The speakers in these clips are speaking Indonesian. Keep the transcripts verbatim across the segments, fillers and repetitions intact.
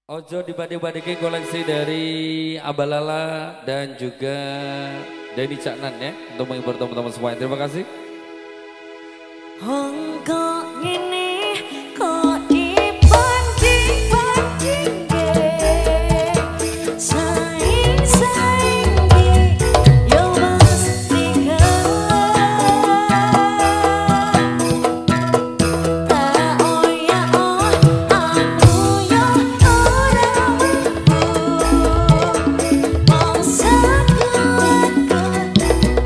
Ojo dibanding-bandingin koleksi dari Abalala dan juga Denny Caknan ya untuk menghibur teman-teman semuanya. Terima kasih. Hongkong ini kok dibanding-banding saing-saing yo mesti tak oya oh aku yo ora mampu masa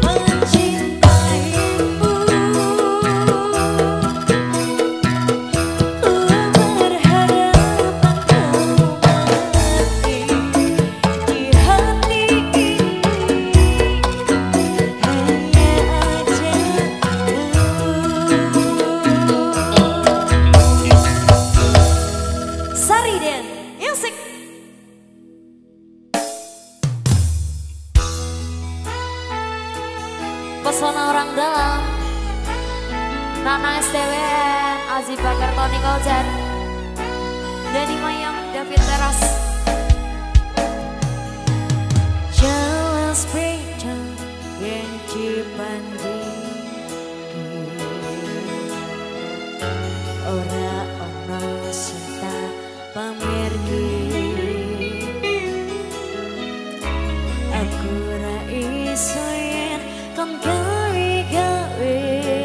pesona orang dalam Nana S T W N, Aziz Bakar, Tony Koljan, Denny Mayang, David Teras. Jelas beda yang dibanding ora ono cinta pamirgi. Aku ra iso yen kon gawe-gawe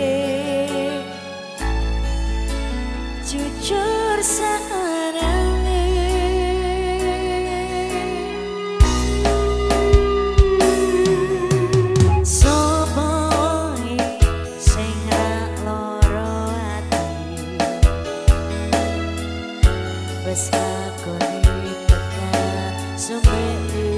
jujur sarange sapa sing ra loro ati wis lakoni tekan sumene.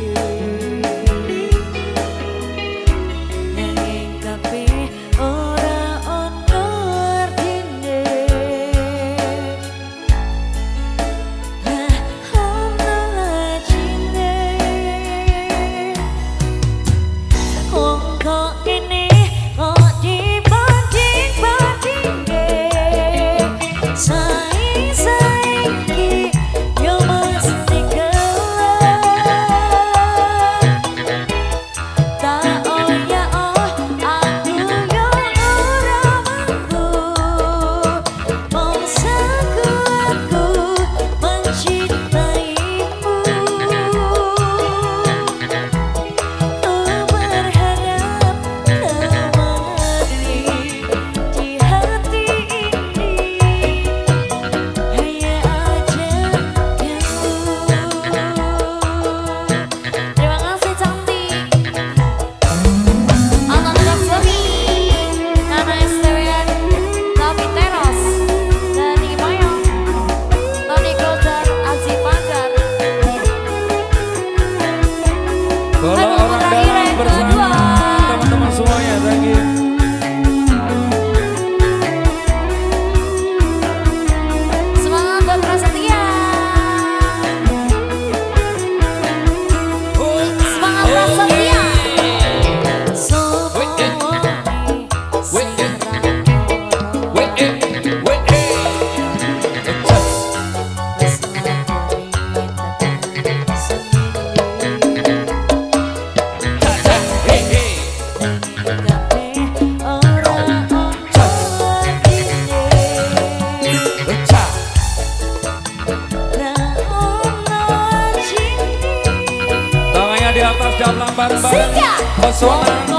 Di atas dan bareng-bareng pesona